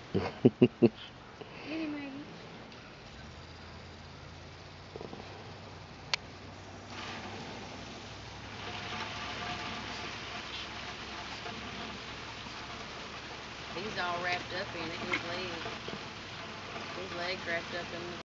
Get him, Maggie. He's all wrapped up in it. His leg wrapped up in the